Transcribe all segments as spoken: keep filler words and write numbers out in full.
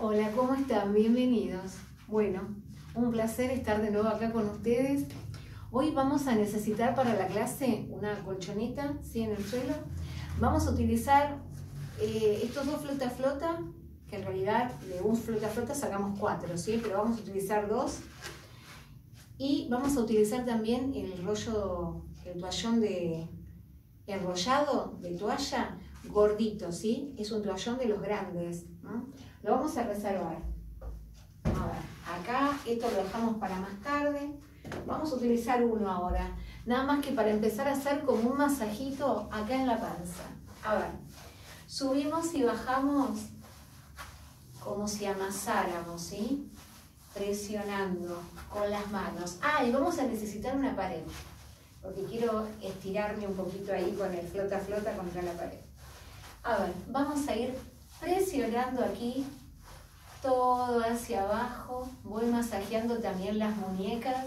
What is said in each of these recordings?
Hola, ¿cómo están? Bienvenidos. Bueno, un placer estar de nuevo acá con ustedes. Hoy vamos a necesitar para la clase una colchoneta, ¿sí? En el suelo. Vamos a utilizar eh, estos dos flota-flota, que en realidad de un flota-flota sacamos cuatro, ¿sí? Pero vamos a utilizar dos. Y vamos a utilizar también el rollo, el toallón de enrollado de toalla, gordito, ¿sí? Es un toallón de los grandes, ¿no? Lo vamos a reservar. A ver, acá esto lo dejamos para más tarde. Vamos a utilizar uno ahora, nada más que para empezar a hacer como un masajito acá en la panza. A ver, subimos y bajamos como si amasáramos, ¿sí? Presionando con las manos. Ah, y vamos a necesitar una pared, porque quiero estirarme un poquito ahí con el flota-flota contra la pared. A ver, vamos a ir presionando aquí todo hacia abajo. Voy masajeando también las muñecas.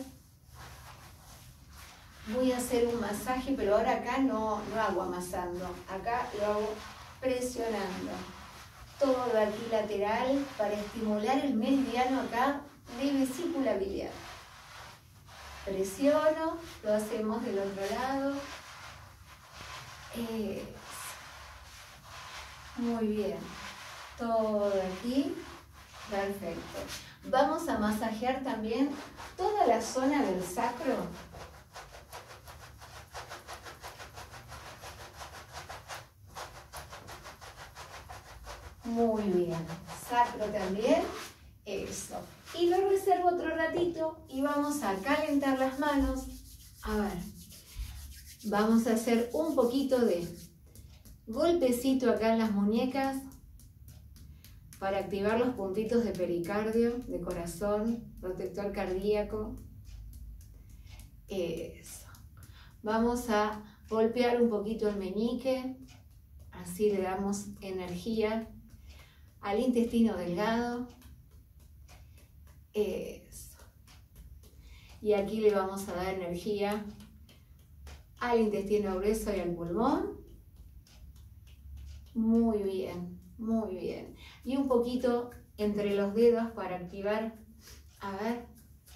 Voy a hacer un masaje, pero ahora acá no, no hago amasando. Acá lo hago presionando. Todo aquí lateral para estimular el meridiano acá de vesícula biliar. Presiono, lo hacemos del otro lado. Eso. Muy bien. Todo aquí. Perfecto. Vamos a masajear también toda la zona del sacro. Muy bien. Sacro también. Eso. Y lo reservo otro ratito y vamos a calentar las manos. A ver. Vamos a hacer un poquito de golpecito acá en las muñecas para activar los puntitos de pericardio, de corazón, protector cardíaco. Eso. Vamos a golpear un poquito el meñique, así le damos energía al intestino delgado. Eso. Y aquí le vamos a dar energía al intestino grueso y al pulmón. Muy bien, muy bien. Y un poquito entre los dedos para activar, a ver,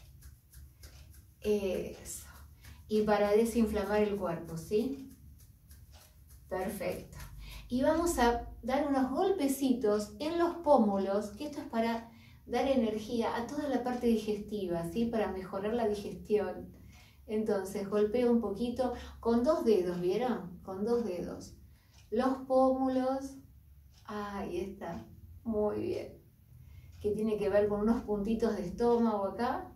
eso. Y para desinflamar el cuerpo, ¿sí? Perfecto. Y vamos a dar unos golpecitos en los pómulos, que esto es para dar energía a toda la parte digestiva, ¿sí? Para mejorar la digestión. Entonces, golpeo un poquito con dos dedos, ¿vieron? Con dos dedos. Los pómulos, ahí está, muy bien. Que tiene que ver con unos puntitos de estómago acá.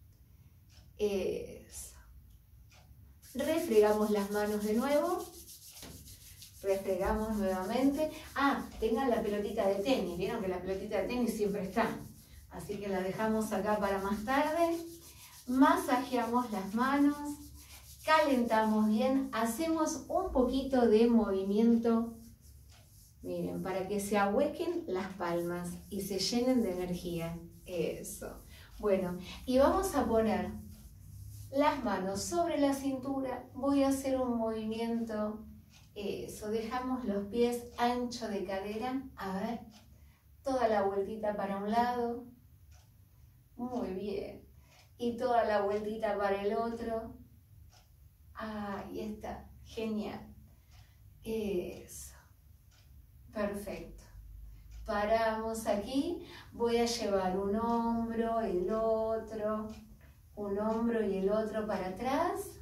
Eso. Refregamos las manos de nuevo. Refregamos nuevamente. Ah, tengan la pelotita de tenis. Vieron que la pelotita de tenis siempre está. Así que la dejamos acá para más tarde. Masajeamos las manos. Calentamos bien. Hacemos un poquito de movimiento. Miren, para que se ahuequen las palmas y se llenen de energía. Eso. Bueno, y vamos a poner las manos sobre la cintura. Voy a hacer un movimiento. Eso, dejamos los pies ancho de cadera. A ver, toda la vueltita para un lado. Muy bien. Y toda la vueltita para el otro. Ahí está, genial. Eso. Perfecto. Paramos aquí. Voy a llevar un hombro, el otro, un hombro y el otro para atrás.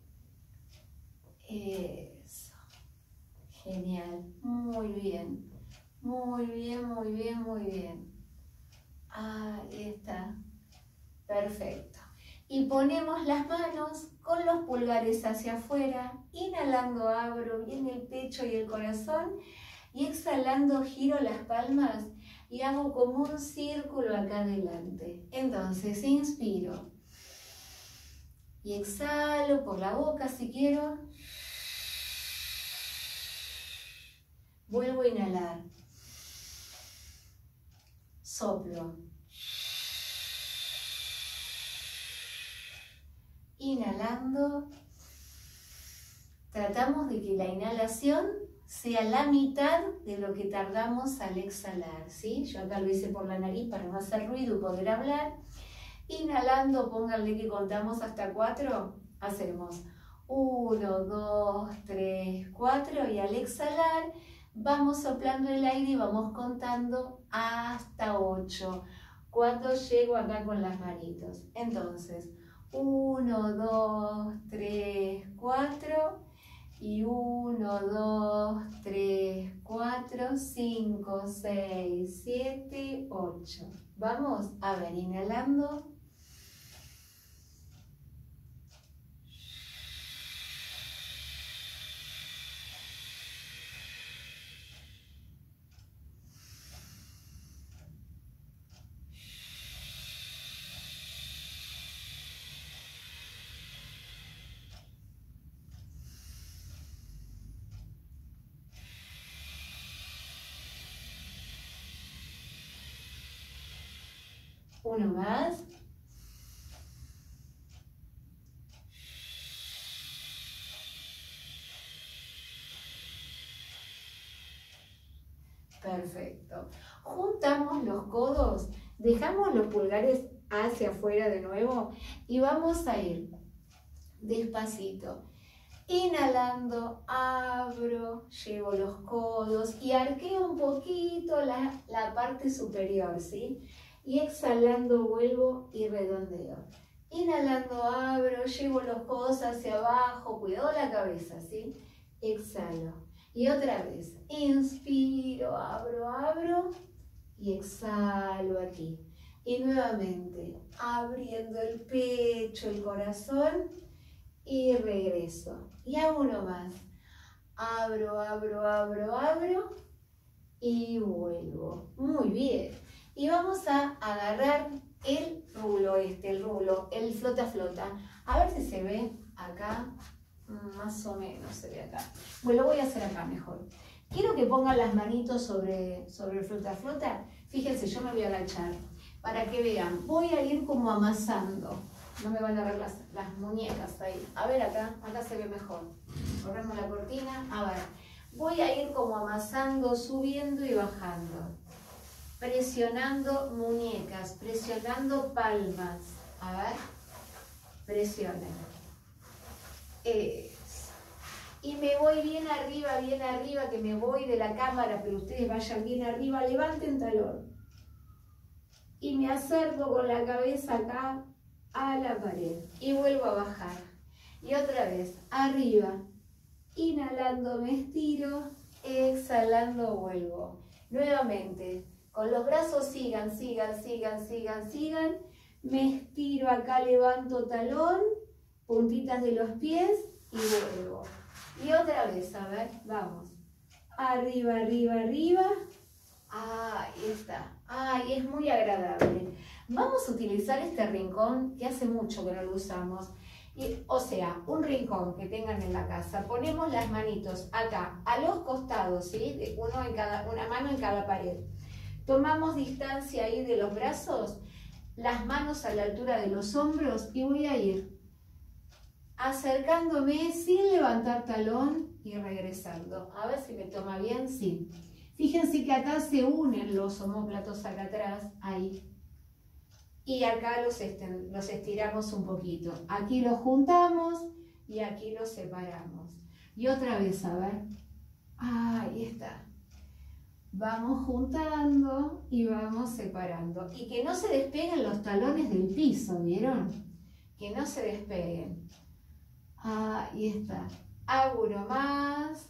Eso. Genial. Muy bien. Muy bien, muy bien, muy bien. Ahí está. Perfecto. Y ponemos las manos con los pulgares hacia afuera. Inhalando abro bien el pecho y el corazón. Y exhalando giro las palmas y hago como un círculo acá adelante. Entonces inspiro. Y exhalo por la boca si quiero. Vuelvo a inhalar. Soplo. Inhalando. Tratamos de que la inhalación sea la mitad de lo que tardamos al exhalar, ¿sí? Yo acá lo hice por la nariz para no hacer ruido y poder hablar. Inhalando, pónganle que contamos hasta cuatro, hacemos uno, dos, tres, cuatro y al exhalar vamos soplando el aire y vamos contando hasta ocho. Cuando llego acá con las manitos. Entonces, uno, dos, tres, cuatro y uno, dos, tres, cuatro, cinco, seis, siete, ocho. Vamos a ver, inhalando. Uno más. Perfecto. Juntamos los codos, dejamos los pulgares hacia afuera de nuevo y vamos a ir despacito. Inhalando, abro, llevo los codos y arqueo un poquito la, la parte superior, ¿sí? Y exhalando vuelvo y redondeo. Inhalando abro, llevo los codos hacia abajo, cuidado la cabeza, ¿sí? Exhalo. Y otra vez, inspiro, abro, abro y exhalo aquí. Y nuevamente, abriendo el pecho, el corazón y regreso. Y hago uno más. Abro, abro, abro, abro y vuelvo. Muy bien. Y vamos a agarrar el rulo este, el rulo, el flota flota. A ver si se ve acá, más o menos se ve acá. Bueno, lo voy a hacer acá mejor. Quiero que pongan las manitos sobre, sobre el flota flota. Fíjense, yo me voy a agachar para que vean. Voy a ir como amasando. No me van a ver las, las muñecas ahí. A ver acá, acá se ve mejor. Corremos la cortina. A ver, voy a ir como amasando, subiendo y bajando. Presionando muñecas, presionando palmas. A ver, presionen. Es. Y me voy bien arriba, bien arriba, que me voy de la cámara, pero ustedes vayan bien arriba, levanten talón. Y me acerco con la cabeza acá a la pared. Y vuelvo a bajar. Y otra vez, arriba. Inhalando me estiro, exhalando vuelvo. Nuevamente. Con los brazos sigan, sigan, sigan, sigan, sigan. Me estiro acá, levanto talón, puntitas de los pies y vuelvo. Y otra vez, a ver, vamos. Arriba, arriba, arriba. Ahí está. Ay, es muy agradable. Vamos a utilizar este rincón que hace mucho que no lo usamos. Y, o sea, un rincón que tengan en la casa. Ponemos las manitos acá, a los costados, ¿sí? Uno en cada, una mano en cada pared. Tomamos distancia ahí de los brazos, las manos a la altura de los hombros y voy a ir acercándome sin levantar talón y regresando. A ver si me toma bien, sí. Fíjense que acá se unen los omóplatos acá atrás, ahí. Y acá los, est- los estiramos un poquito. Aquí los juntamos y aquí los separamos. Y otra vez, a ver. Ahí está. Vamos juntando y vamos separando. Y que no se despeguen los talones del piso, ¿vieron? Que no se despeguen. Ahí está. Hago uno más.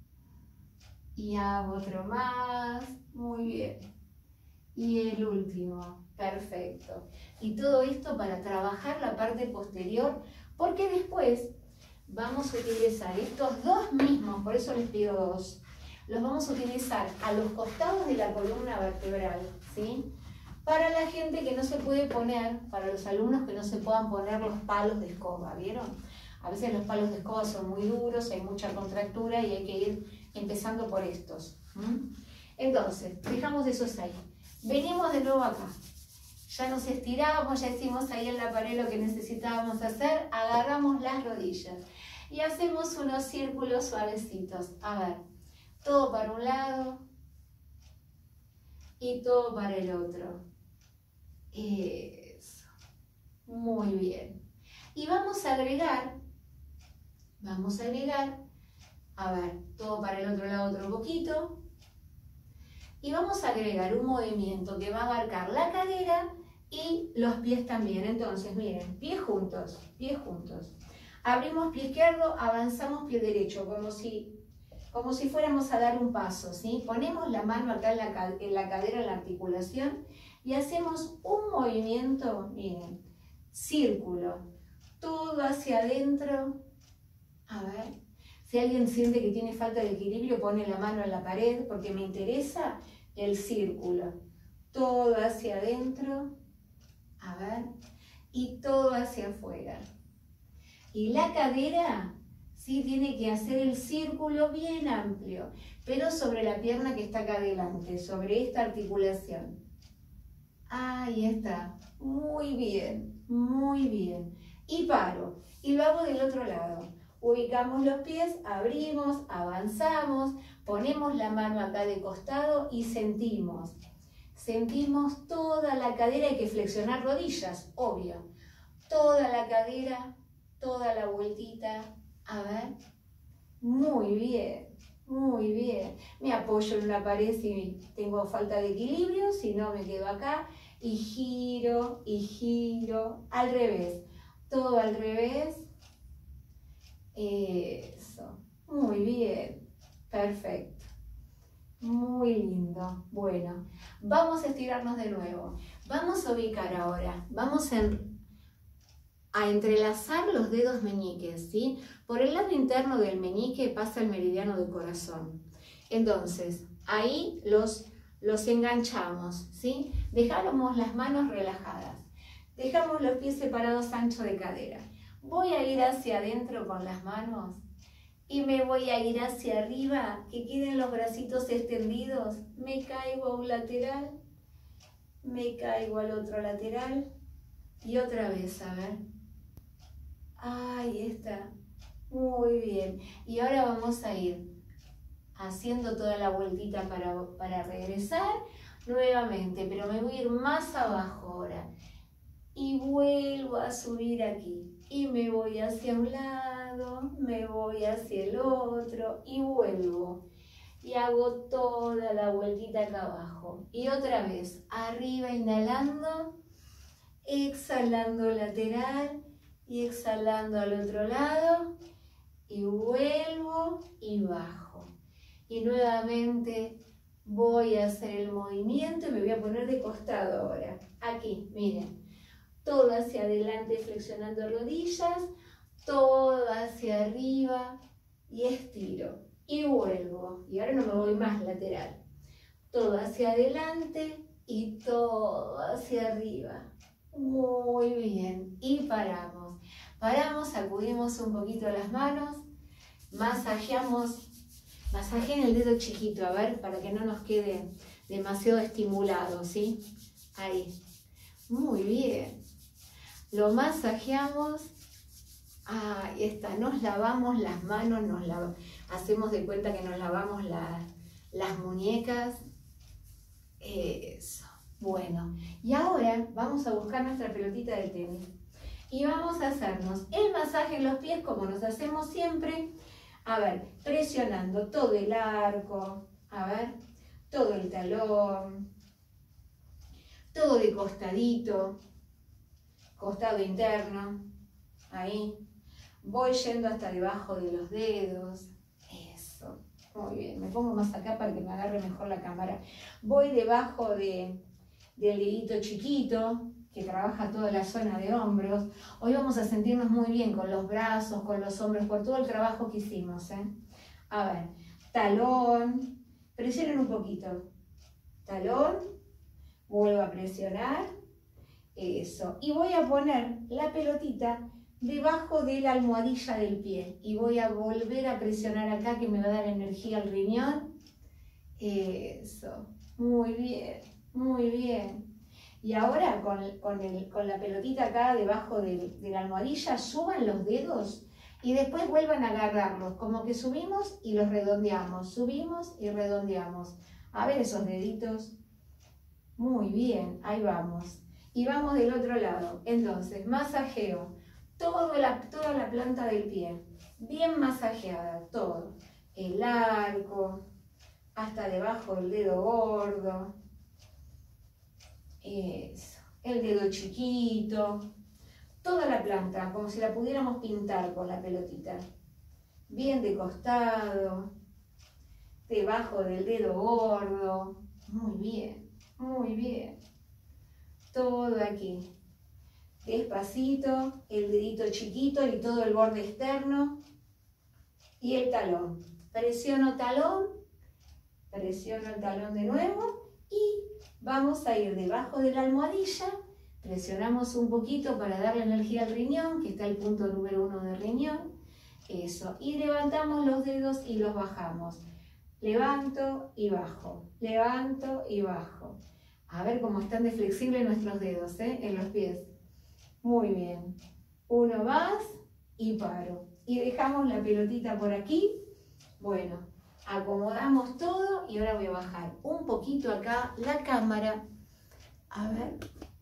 Y hago otro más. Muy bien. Y el último. Perfecto. Y todo esto para trabajar la parte posterior, porque después vamos a utilizar estos dos mismos, por eso les pido dos. Los vamos a utilizar a los costados de la columna vertebral, ¿sí? Para la gente que no se puede poner, para los alumnos que no se puedan poner los palos de escoba, ¿vieron? A veces los palos de escoba son muy duros, hay mucha contractura y hay que ir empezando por estos. ¿Mm? Entonces, dejamos esos ahí. Venimos de nuevo acá. Ya nos estiramos, ya hicimos ahí en la pared lo que necesitábamos hacer. Agarramos las rodillas y hacemos unos círculos suavecitos. A ver. todo para un lado y todo para el otro. Eso. Muy bien. Y vamos a agregar, vamos a agregar, a ver, todo para el otro lado otro poquito. Y vamos a agregar un movimiento que va a abarcar la cadera y los pies también. Entonces, miren, pies juntos, pies juntos. Abrimos pie izquierdo, avanzamos pie derecho, como si, como si fuéramos a dar un paso, ¿sí? Ponemos la mano acá en la, en la cadera, en la articulación, y hacemos un movimiento, miren, círculo, todo hacia adentro. A ver, si alguien siente que tiene falta de equilibrio, pone la mano en la pared, porque me interesa el círculo. Todo hacia adentro, a ver, y todo hacia afuera. Y la cadera, sí, tiene que hacer el círculo bien amplio, pero sobre la pierna que está acá adelante, sobre esta articulación. Ahí está, muy bien, muy bien. Y paro, y lo hago del otro lado. Ubicamos los pies, abrimos, avanzamos, ponemos la mano acá de costado y sentimos. Sentimos toda la cadera, hay que flexionar rodillas, obvio. Toda la cadera, toda la vueltita, a ver. Muy bien, muy bien. Me apoyo en una pared si tengo falta de equilibrio, si no me quedo acá. Y giro, y giro, al revés. Todo al revés. Eso, muy bien, perfecto, muy lindo. Bueno, vamos a estirarnos de nuevo. Vamos a ubicar ahora, vamos a, a entrelazar los dedos meñiques, ¿sí? Por el lado interno del meñique pasa el meridiano del corazón. Entonces, ahí los, los enganchamos, ¿sí? Dejamos las manos relajadas, dejamos los pies separados ancho de cadera. Voy a ir hacia adentro con las manos y me voy a ir hacia arriba, que queden los bracitos extendidos. Me caigo a un lateral, me caigo al otro lateral y otra vez, a ver. Ahí está, muy bien. Y ahora vamos a ir haciendo toda la vueltita para, para regresar nuevamente, pero me voy a ir más abajo ahora. Y vuelvo a subir aquí. Y me voy hacia un lado, me voy hacia el otro y vuelvo. Y hago toda la vueltita acá abajo. Y otra vez, arriba inhalando, exhalando lateral y exhalando al otro lado. Y vuelvo y bajo. Y nuevamente voy a hacer el movimiento y me voy a poner de costado ahora. Aquí, miren. Todo hacia adelante flexionando rodillas, todo hacia arriba y estiro. Y vuelvo. Y ahora no me voy más lateral. Todo hacia adelante y todo hacia arriba. Muy bien. Y paramos. Paramos, sacudimos un poquito las manos, masajeamos, masajeen el dedo chiquito, a ver, para que no nos quede demasiado estimulado, ¿sí? Ahí. Muy bien. Lo masajeamos, ahí está, nos lavamos las manos, nos lav- hacemos de cuenta que nos lavamos la, las muñecas, eso, bueno, y ahora vamos a buscar nuestra pelotita de tenis y vamos a hacernos el masaje en los pies como nos hacemos siempre, a ver, presionando todo el arco, a ver, todo el talón, todo de costadito, costado interno, ahí, voy yendo hasta debajo de los dedos, eso, muy bien, me pongo más acá para que me agarre mejor la cámara, voy debajo de, del dedito chiquito, que trabaja toda la zona de hombros, hoy vamos a sentirnos muy bien con los brazos, con los hombros, por todo el trabajo que hicimos, ¿eh? A ver, talón, presionen un poquito, talón, vuelvo a presionar, eso, y voy a poner la pelotita debajo de la almohadilla del pie y voy a volver a presionar acá que me va a dar energía al riñón. Eso, muy bien, muy bien. Y ahora con, con, el, con la pelotita acá debajo de, de la almohadilla, suban los dedos Y después vuelvan a agarrarlos, como que subimos y los redondeamos, subimos y redondeamos. A ver esos deditos. Muy bien, ahí vamos. Y vamos del otro lado. Entonces, masajeo toda la, toda la planta del pie, bien masajeada, todo. El arco, hasta debajo del dedo gordo. Eso. El dedo chiquito. Toda la planta, como si la pudiéramos pintar con la pelotita. Bien de costado, debajo del dedo gordo. Muy bien, muy bien. Todo aquí. Despacito, el dedito chiquito y todo el borde externo. Y el talón. Presiono talón, presiono el talón de nuevo y vamos a ir debajo de la almohadilla. Presionamos un poquito para darle energía al riñón, que está el punto número uno del riñón. Eso. Y levantamos los dedos y los bajamos. Levanto y bajo. Levanto y bajo. A ver cómo están de flexibles nuestros dedos, ¿eh? En los pies. Muy bien. Uno más y paro. Y dejamos la pelotita por aquí. Bueno, acomodamos todo y ahora voy a bajar un poquito acá la cámara. A ver.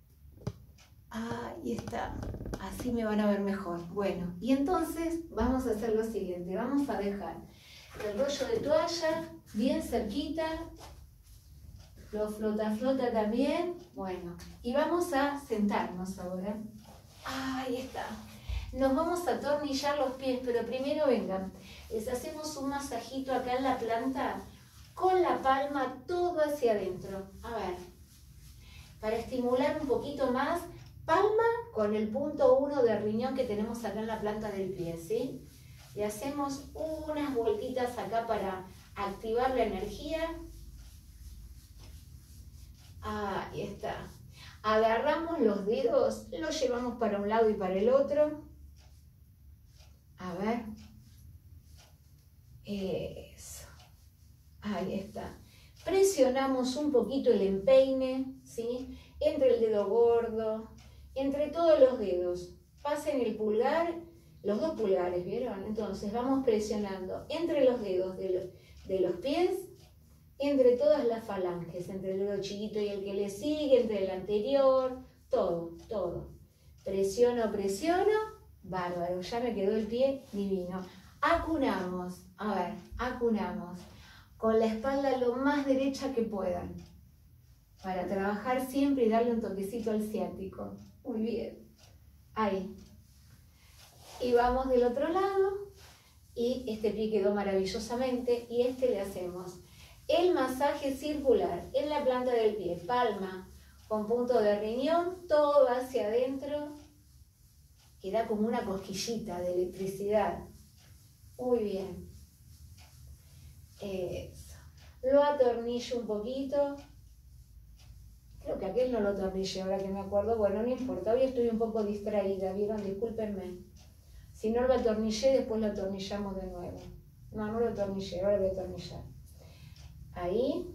Ahí está, así me van a ver mejor. Bueno, y entonces vamos a hacer lo siguiente, vamos a dejar el rollo de toalla bien cerquita, lo flota, flota también. Bueno, y vamos a sentarnos ahora. Ahí está. Nos vamos a atornillar los pies, pero primero vengan, les hacemos un masajito acá en la planta con la palma todo hacia adentro. A ver, para estimular un poquito más. Palma con el punto uno del riñón que tenemos acá en la planta del pie, ¿sí? Le hacemos unas vueltitas acá para activar la energía. Ahí está. Agarramos los dedos, los llevamos para un lado y para el otro. A ver. Eso. Ahí está. Presionamos un poquito el empeine, ¿sí? Entre el dedo gordo. Entre todos los dedos, pasen el pulgar, los dos pulgares, ¿vieron? Entonces vamos presionando entre los dedos de los, de los pies, entre todas las falanges, entre el dedo chiquito y el que le sigue, entre el anterior, todo, todo. Presiono, presiono, bárbaro, ya me quedó el pie divino. Acunamos, a ver, acunamos, con la espalda lo más derecha que puedan, para trabajar siempre y darle un toquecito al ciático. Muy bien. Ahí. Y vamos del otro lado. Y este pie quedó maravillosamente. Y este le hacemos el masaje circular en la planta del pie. Palma con punto de riñón. Todo hacia adentro. Queda como una cosquillita de electricidad. Muy bien. Eso. Lo atornillo un poquito. Creo que aquel no lo atornillé, ahora que me acuerdo. Bueno, no importa, hoy estoy un poco distraída, ¿vieron? Discúlpenme. Si no lo atornillé, después lo atornillamos de nuevo. No, no lo atornillé, ahora voy a atornillar. Ahí.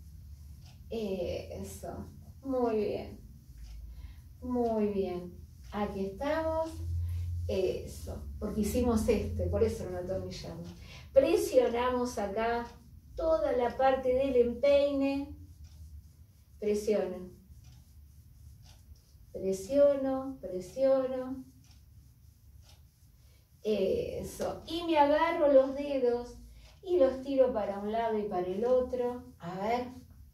Eso. Muy bien. Muy bien. Aquí estamos. Eso. Porque hicimos este, por eso no lo atornillamos. Presionamos acá toda la parte del empeine. Presiono, presiono, presiono, eso, y me agarro los dedos y los tiro para un lado y para el otro, a ver,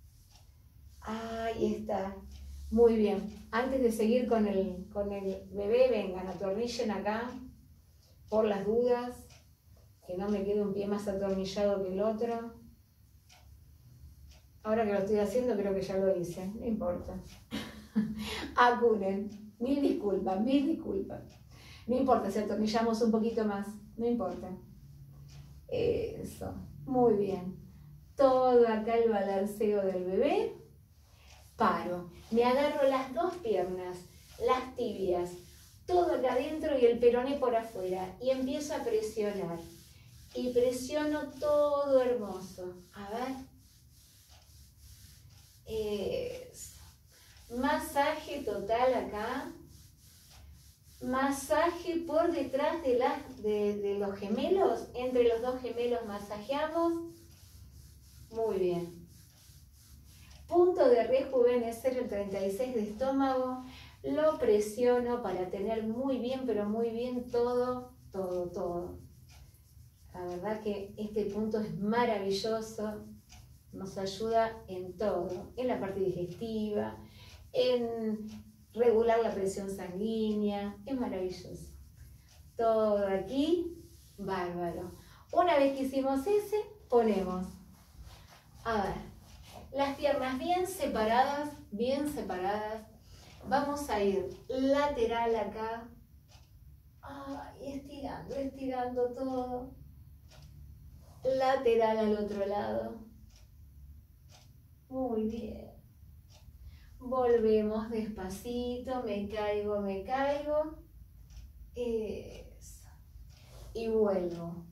ahí está, muy bien. Antes de seguir con el, con el bebé, vengan, atornillen acá, por las dudas, que no me quede un pie más atornillado que el otro. Ahora que lo estoy haciendo, creo que ya lo hice, no importa. Acunen, mil disculpas, mil disculpas. No importa si atornillamos un poquito más, no importa. Eso, muy bien. Todo acá el balanceo del bebé. Paro, me agarro las dos piernas, las tibias, todo acá adentro y el peroné por afuera. Y empiezo a presionar. Y presiono todo hermoso. A ver. Eso. Masaje total acá. Masaje por detrás de, la, de, de los gemelos. Entre los dos gemelos masajeamos. Muy bien. Punto de rejuvenecer el treinta y seis de estómago. Lo presiono para tener muy bien, pero muy bien todo, todo, todo. La verdad que este punto es maravilloso. Nos ayuda en todo. En la parte digestiva, en regular la presión sanguínea. Es maravilloso. Todo aquí, bárbaro. Una vez que hicimos ese, ponemos, a ver, las piernas bien separadas, bien separadas. Vamos a ir lateral acá. Ay, estirando, estirando todo. Lateral al otro lado. Muy bien. Volvemos despacito, me caigo, me caigo. Eso. Y vuelvo.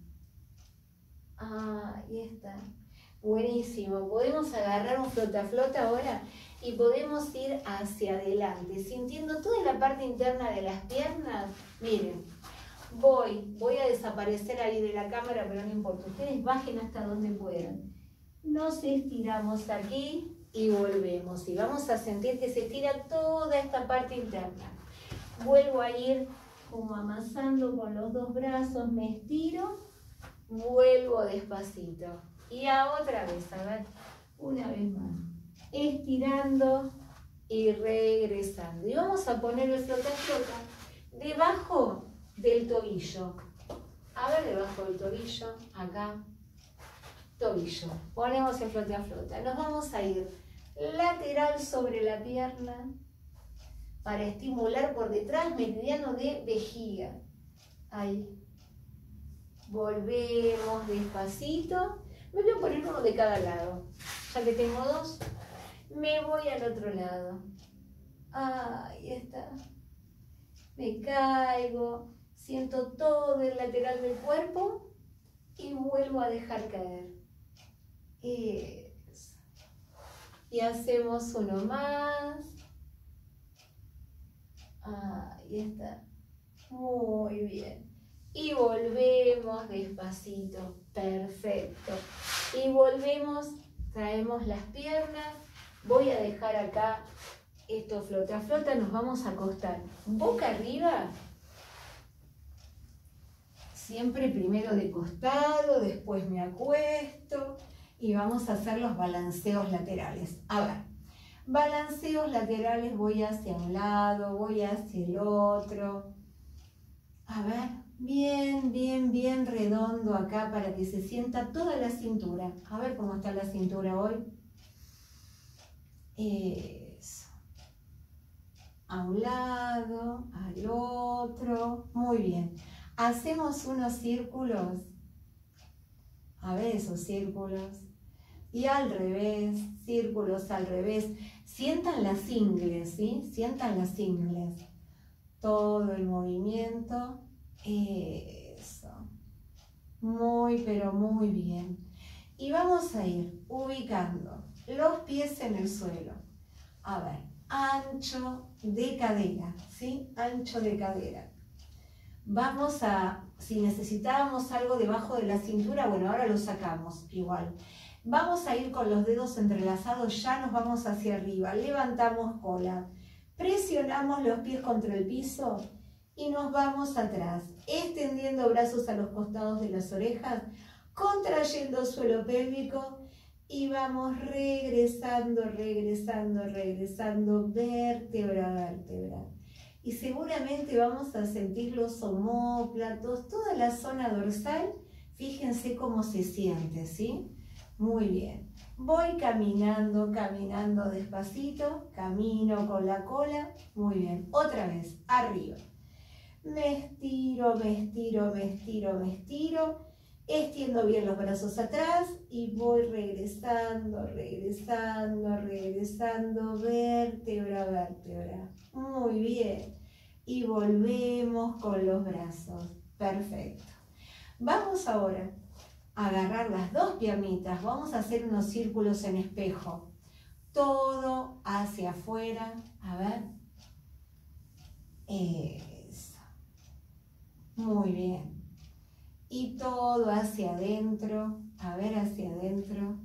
Ahí está. Buenísimo. Podemos agarrar un flota flota ahora y podemos ir hacia adelante, sintiendo toda la parte interna de las piernas. Miren, voy, voy a desaparecer ahí de la cámara, pero no importa. Ustedes bajen hasta donde puedan. Nos estiramos aquí y volvemos. Y vamos a sentir que se estira toda esta parte interna. Vuelvo a ir como amasando con los dos brazos, me estiro, vuelvo despacito. Y a otra vez, a ver, una vez más. Estirando y regresando. Y vamos a poner el flota flota debajo del tobillo. A ver, debajo del tobillo, acá. Tobillo. Ponemos el flota flota. Nos vamos a ir lateral sobre la pierna para estimular por detrás, meridiano de vejiga. Ahí. Volvemos despacito. Me voy a poner uno de cada lado. Ya que tengo dos, me voy al otro lado. Ahí está. Me caigo, siento todo el lateral del cuerpo y vuelvo a dejar caer. Eso. Y hacemos uno más. Ahí está. Muy bien. Y volvemos despacito. Perfecto. Y volvemos, traemos las piernas. Voy a dejar acá esto flota flota. Nos vamos a acostar boca arriba. Siempre primero de costado, después me acuesto. Y vamos a hacer los balanceos laterales. A ver, balanceos laterales, voy hacia un lado, voy hacia el otro. A ver, bien, bien, bien redondo acá para que se sienta toda la cintura. A ver cómo está la cintura hoy. Eso. A un lado, al otro. Muy bien. Hacemos unos círculos. A ver esos círculos. Y al revés, círculos al revés. Sientan las ingles, ¿sí? Sientan las ingles. Todo el movimiento. Eso. Muy, pero muy bien. Y vamos a ir ubicando los pies en el suelo. A ver, ancho de cadera, ¿sí? Ancho de cadera. Vamos a, si necesitábamos algo debajo de la cintura, bueno, ahora lo sacamos igual. Vamos a ir con los dedos entrelazados, ya nos vamos hacia arriba. Levantamos cola. Presionamos los pies contra el piso y nos vamos atrás, extendiendo brazos a los costados de las orejas, contrayendo suelo pélvico y vamos regresando, regresando, regresando, vértebra a vértebra. Y seguramente vamos a sentir los omóplatos, toda la zona dorsal, fíjense cómo se siente, ¿sí? Muy bien. Voy caminando, caminando despacito, camino con la cola, muy bien. Otra vez, arriba. Me estiro, me estiro, me estiro, me estiro. Extiendo bien los brazos atrás y voy regresando, regresando, regresando, vértebra a vértebra. Muy bien. Y volvemos con los brazos. Perfecto. Vamos ahora a agarrar las dos piernitas. Vamos a hacer unos círculos en espejo. Todo hacia afuera. A ver. Eso. Muy bien. Y todo hacia adentro, a ver hacia adentro.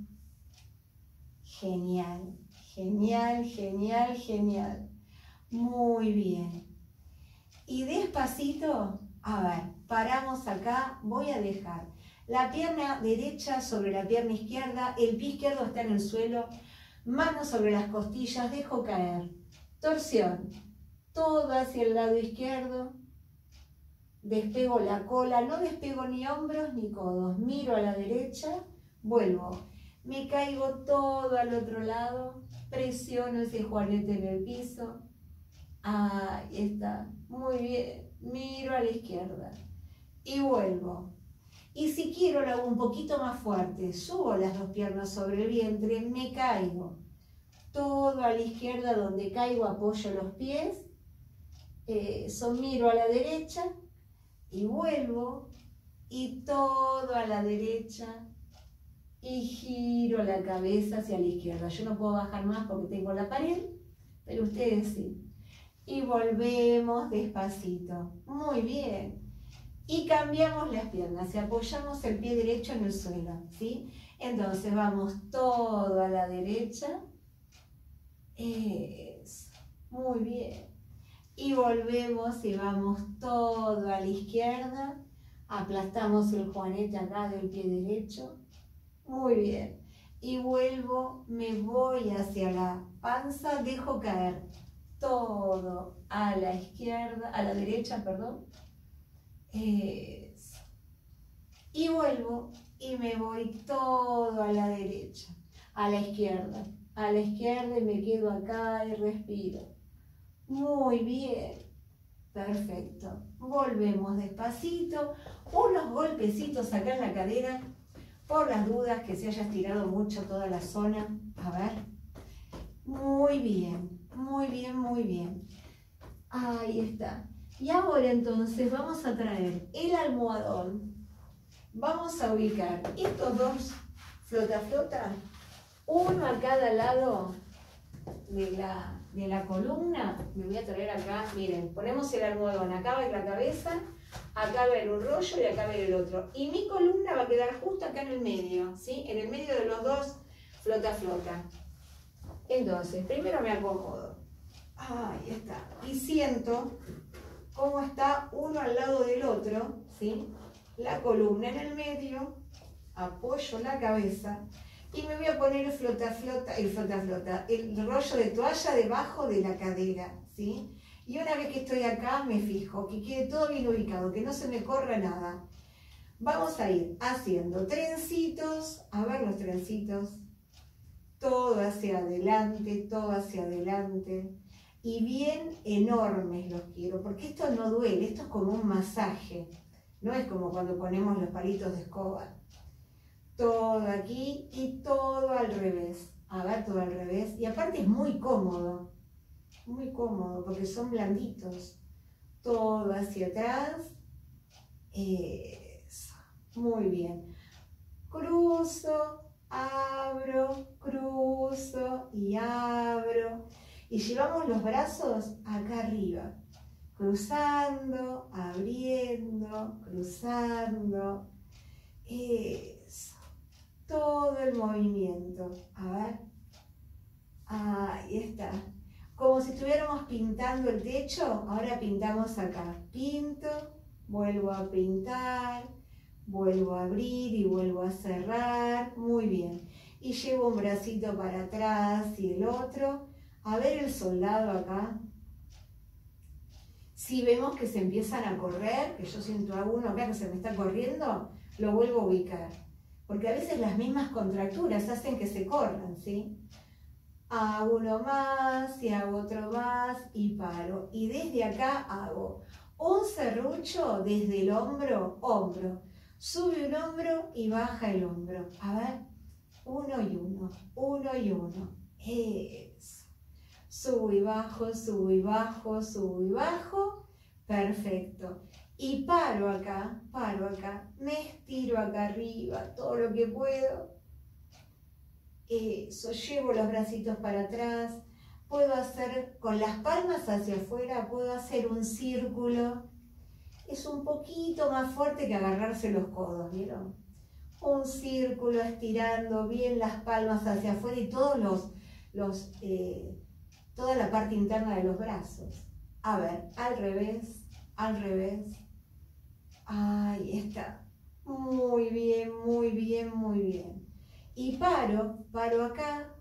Genial, genial, genial, genial. Muy bien. Y despacito, a ver, paramos acá, voy a dejar la pierna derecha sobre la pierna izquierda, el pie izquierdo está en el suelo, manos sobre las costillas, dejo caer. Torsión, todo hacia el lado izquierdo, despego la cola, no despego ni hombros ni codos, miro a la derecha, vuelvo, me caigo todo al otro lado, presiono ese juanete en el piso, ahí está, muy bien, miro a la izquierda y vuelvo. Y si quiero lo hago un poquito más fuerte, subo las dos piernas sobre el vientre, me caigo, todo a la izquierda, donde caigo apoyo los pies, eso, miro a la derecha y vuelvo, y todo a la derecha, y giro la cabeza hacia la izquierda. Yo no puedo bajar más porque tengo la pared, pero ustedes sí. Y volvemos despacito. Muy bien. Y cambiamos las piernas y apoyamos el pie derecho en el suelo, ¿sí? Entonces vamos todo a la derecha. Eso. Muy bien. Y volvemos y vamos todo a la izquierda. Aplastamos el juanete acá del pie derecho. Muy bien. Y vuelvo, me voy hacia la panza, dejo caer todo a la izquierda, a la derecha, perdón. Eso. Y vuelvo y me voy todo a la derecha, a la izquierda, a la izquierda y me quedo acá y respiro. Muy bien. Perfecto. Volvemos despacito, unos golpecitos acá en la cadera, por las dudas que se haya estirado mucho toda la zona. A ver. Muy bien, muy bien, muy bien. Ahí está. Y ahora entonces vamos a traer el almohadón. Vamos a ubicar estos dos flota flota, uno a cada lado de la, de la columna. Me voy a traer acá, miren, ponemos el almohadón, acá va la cabeza, acá va un rollo y acá va el otro. Y mi columna va a quedar justo acá en el medio, ¿sí? En el medio de los dos flota flota. Entonces, primero me acomodo. Ahí está. Y siento cómo está uno al lado del otro, ¿sí? La columna en el medio, apoyo la cabeza y me voy a poner el flota flota, el flota flota, el rollo de toalla debajo de la cadera, ¿sí? Y una vez que estoy acá me fijo, que quede todo bien ubicado, que no se me corra nada. Vamos a ir haciendo trencitos, a ver los trencitos, todo hacia adelante, todo hacia adelante. Y bien enormes los quiero, porque esto no duele, esto es como un masaje. No es como cuando ponemos los palitos de escoba. Todo aquí y todo al revés. A ver, todo al revés. Y aparte es muy cómodo. Muy cómodo porque son blanditos. Todo hacia atrás. Eso. Muy bien. Cruzo, abro, cruzo y abro. Y llevamos los brazos acá arriba. Cruzando, abriendo, cruzando. Eso. Todo el movimiento. A ver. Ahí está. Como si estuviéramos pintando el techo, ahora pintamos acá. Pinto, vuelvo a pintar, vuelvo a abrir y vuelvo a cerrar. Muy bien. Y llevo un bracito para atrás y el otro. A ver el soldado acá. Si vemos que se empiezan a correr, que yo siento a uno acá que se me está corriendo, lo vuelvo a ubicar. Porque a veces las mismas contracturas hacen que se corran, ¿sí? Hago uno más y hago otro más y paro. Y desde acá hago un serrucho desde el hombro, hombro. Sube un hombro y baja el hombro. A ver, uno y uno, uno y uno. Eso. Subo y bajo, subo y bajo, subo y bajo. Perfecto. Y paro acá, paro acá. Me estiro acá arriba todo lo que puedo. Eso, llevo los bracitos para atrás. Puedo hacer con las palmas hacia afuera, puedo hacer un círculo. es un poquito más fuerte que agarrarse los codos, ¿vieron? Un círculo estirando bien las palmas hacia afuera y todos los, los, eh, toda la parte interna de los brazos. A ver, al revés, al revés. Ahí está. Muy bien, muy bien, muy bien. Y paro, paro acá.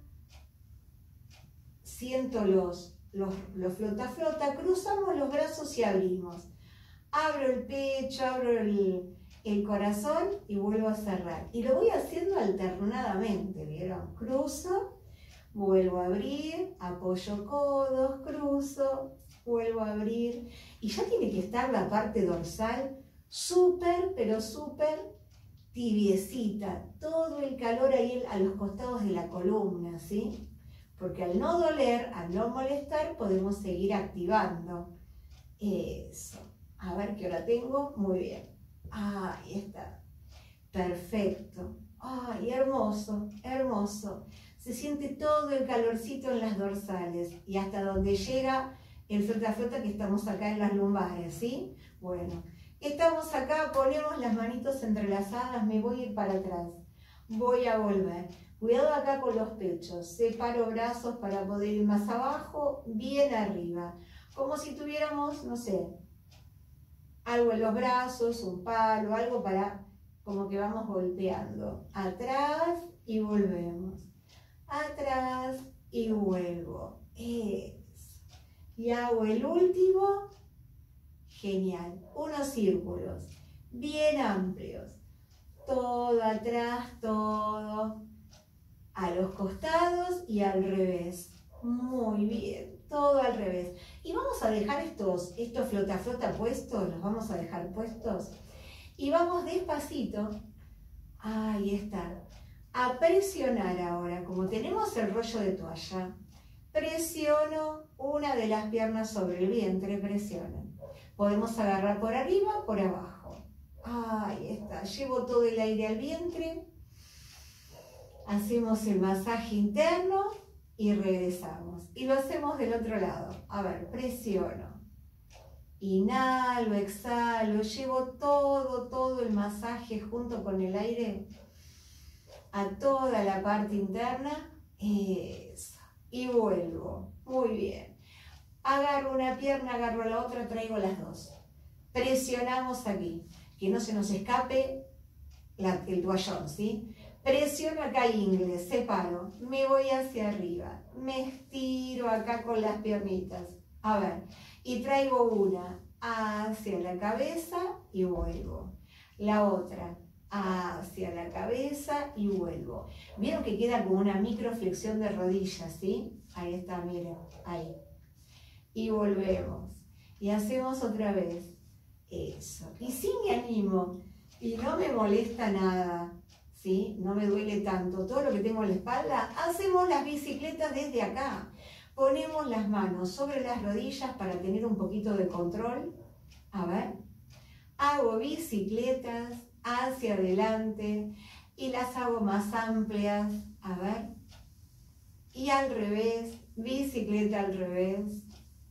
Siento los, los, los flota, flota. Cruzamos los brazos y abrimos. Abro el pecho, abro el, el corazón y vuelvo a cerrar. Y lo voy haciendo alternadamente, ¿vieron? Cruzo, vuelvo a abrir, apoyo codos, cruzo, vuelvo a abrir. Y ya tiene que estar la parte dorsal súper, pero súper tibiecita. Todo el calor ahí a los costados de la columna, ¿sí? Porque al no doler, al no molestar, podemos seguir activando. Eso. A ver qué hora tengo. Muy bien. Ahí está. Perfecto. Ay, hermoso, hermoso. Se siente todo el calorcito en las dorsales y hasta donde llega el flota flota que estamos acá en las lumbares, ¿sí? Bueno, estamos acá, ponemos las manitos entrelazadas, me voy a ir para atrás. Voy a volver. Cuidado acá con los pechos. Separo brazos para poder ir más abajo, bien arriba. Como si tuviéramos, no sé, algo en los brazos, un palo, algo para, como que vamos golpeando. Atrás y volvemos. Atrás y vuelvo. Eso. Y hago el último. Genial. Unos círculos bien amplios. Todo atrás, todo a los costados y al revés. Muy bien. Todo al revés. Y vamos a dejar estos, estos flota flota puestos, los vamos a dejar puestos. Y vamos despacito, ahí está, a presionar ahora. Como tenemos el rollo de toalla, presiono una de las piernas sobre el vientre, presionen. Podemos agarrar por arriba, por abajo. Ahí está, llevo todo el aire al vientre. Hacemos el masaje interno. Y regresamos. Y lo hacemos del otro lado. A ver, presiono. Inhalo, exhalo. Llevo todo, todo el masaje junto con el aire a toda la parte interna. Eso. Y vuelvo. Muy bien. Agarro una pierna, agarro la otra, traigo las dos. Presionamos aquí. Que no se nos escape la, el toallón, ¿sí? Presiono acá inglés, separo, me voy hacia arriba, me estiro acá con las piernitas, a ver, y traigo una hacia la cabeza y vuelvo, la otra hacia la cabeza y vuelvo. Vieron que queda como una microflexión de rodillas, ¿sí? Ahí está, miren, ahí. Y volvemos, y hacemos otra vez, eso, y si me animo, y no me molesta nada, ¿sí? No me duele tanto, todo lo que tengo en la espalda, hacemos las bicicletas desde acá. Ponemos las manos sobre las rodillas para tener un poquito de control. A ver, hago bicicletas hacia adelante y las hago más amplias. A ver, y al revés, bicicleta al revés.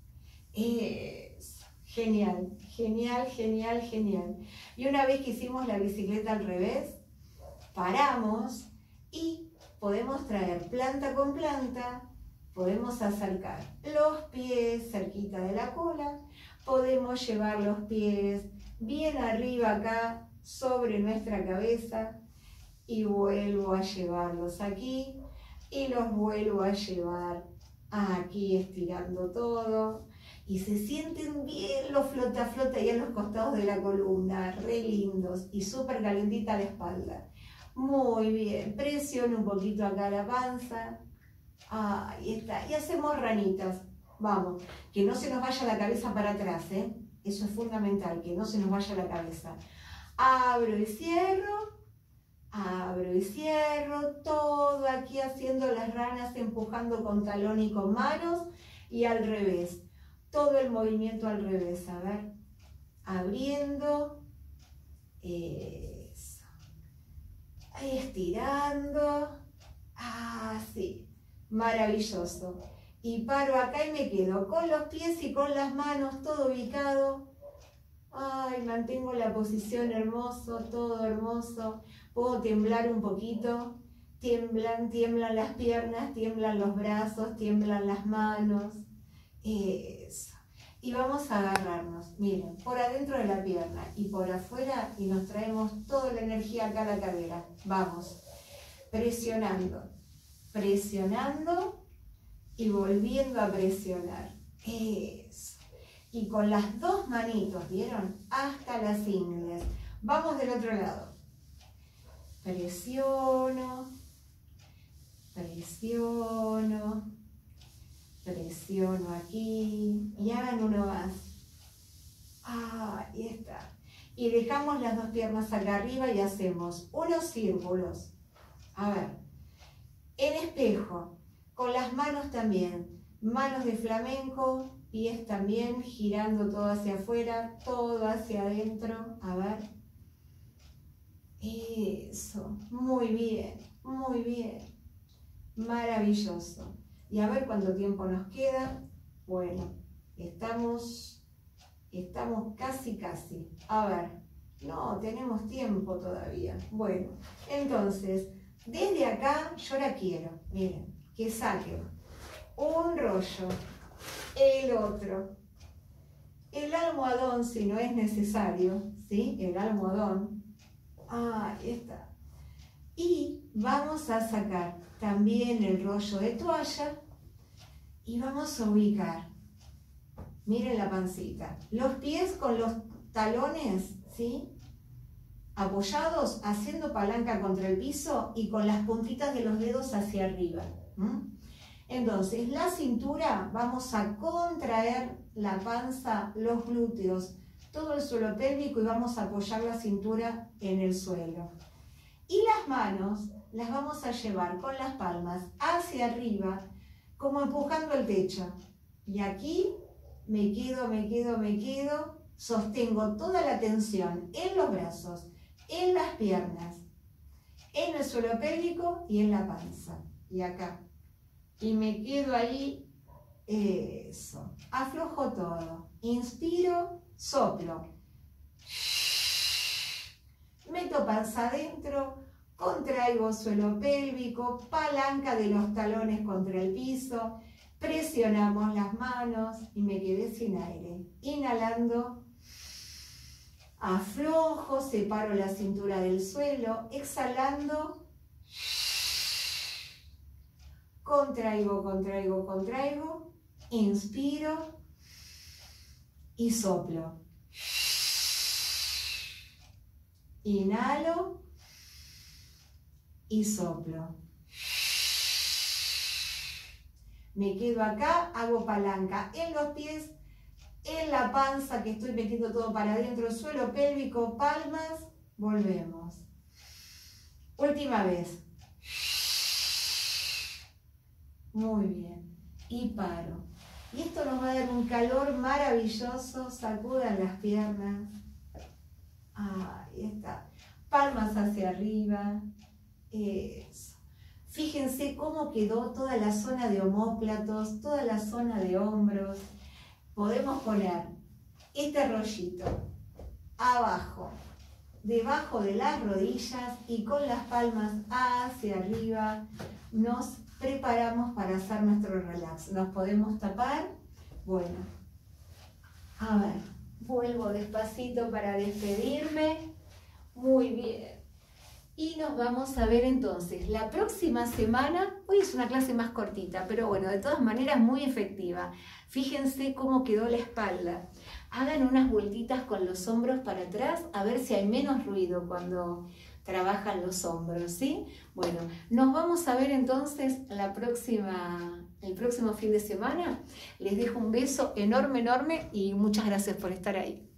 Eso, genial, genial, genial, genial. Y una vez que hicimos la bicicleta al revés, paramos y podemos traer planta con planta, podemos acercar los pies cerquita de la cola, podemos llevar los pies bien arriba acá sobre nuestra cabeza y vuelvo a llevarlos aquí y los vuelvo a llevar aquí estirando todo y se sienten bien los flota flota ahí en los costados de la columna, re lindos y súper calentita la espalda. Muy bien, presiono un poquito acá la panza, ahí está, y hacemos ranitas, vamos, que no se nos vaya la cabeza para atrás, ¿eh? Eso es fundamental, que no se nos vaya la cabeza. Abro y cierro, abro y cierro, todo aquí haciendo las ranas, empujando con talón y con manos, y al revés, todo el movimiento al revés, a ver, abriendo, eh, estirando, así, maravilloso. Y paro acá y me quedo con los pies y con las manos, todo ubicado, Ay, mantengo la posición hermoso, todo hermoso. Puedo temblar un poquito. Tiemblan, tiemblan las piernas, tiemblan los brazos, tiemblan las manos. Eso. Y vamos a agarrarnos, miren, por adentro de la pierna y por afuera y nos traemos toda la energía acá a la cadera. Vamos, presionando, presionando y volviendo a presionar. Eso. Y con las dos manitos, ¿vieron? Hasta las ingles. Vamos del otro lado. Presiono, presiono, presiono aquí y hagan uno más. Ah, ahí está. Y dejamos las dos piernas acá arriba y hacemos unos círculos. A ver, en espejo, con las manos también. Manos de flamenco, pies también, girando todo hacia afuera, todo hacia adentro. A ver. Eso, muy bien, muy bien. Maravilloso. Y a ver cuánto tiempo nos queda. Bueno, estamos, estamos casi, casi. A ver, no, tenemos tiempo todavía. Bueno, entonces, desde acá yo la quiero, miren, que saquen un rollo, el otro, el almohadón si no es necesario, ¿sí? El almohadón. Ah, ahí está. Y vamos a sacar también el rollo de toalla y vamos a ubicar, miren la pancita, los pies con los talones, ¿sí? Apoyados, haciendo palanca contra el piso y con las puntitas de los dedos hacia arriba. ¿Mm? Entonces, la cintura, vamos a contraer la panza, los glúteos, todo el suelo pélvico y vamos a apoyar la cintura en el suelo. Y las manos las vamos a llevar con las palmas hacia arriba, como empujando el techo. Y aquí me quedo, me quedo, me quedo, sostengo toda la tensión en los brazos, en las piernas, en el suelo pélvico y en la panza. Y acá. Y me quedo ahí, eso. Aflojo todo. Inspiro, soplo. Meto panza adentro, contraigo suelo pélvico, palanca de los talones contra el piso, presionamos las manos y me quedé sin aire. Inhalando, aflojo, separo la cintura del suelo, exhalando, contraigo, contraigo, contraigo, inspiro y soplo. Inhalo y soplo. Me quedo acá, hago palanca en los pies, en la panza que estoy metiendo todo para adentro, suelo pélvico, palmas, volvemos. Última vez. Muy bien. Y paro. Y esto nos va a dar un calor maravilloso, sacudan las piernas. Ahí está. Palmas hacia arriba. Eso. Fíjense cómo quedó toda la zona de omóplatos, toda la zona de hombros. Podemos poner este rollito abajo, debajo de las rodillas y con las palmas hacia arriba nos preparamos para hacer nuestro relax. Nos podemos tapar. Bueno, a ver, vuelvo despacito para despedirme. Muy bien. Y nos vamos a ver entonces la próxima semana. Hoy es una clase más cortita, pero bueno, de todas maneras muy efectiva. Fíjense cómo quedó la espalda. Hagan unas vueltitas con los hombros para atrás a ver si hay menos ruido cuando trabajan los hombros, ¿sí? Bueno, nos vamos a ver entonces la próxima, el próximo fin de semana. Les dejo un beso enorme, enorme y muchas gracias por estar ahí.